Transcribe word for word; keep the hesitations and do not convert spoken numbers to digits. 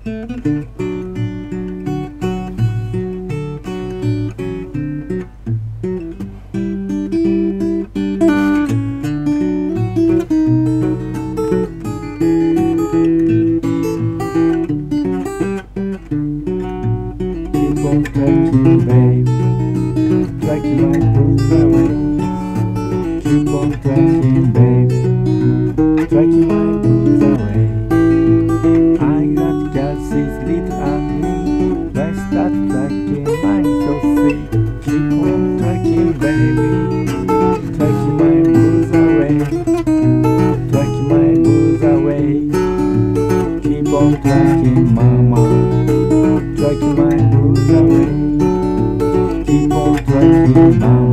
on trucking, babe, trucking my blues away. Keep on trucking, babe, trucking my blues away. I got Kelsey's little and me, let's start trucking, mine's so sweet. Keep on trucking, baby, trucking my blues away, trucking my blues away. Keep on trucking, mama, trucking my blues away. Keep on trucking, mama.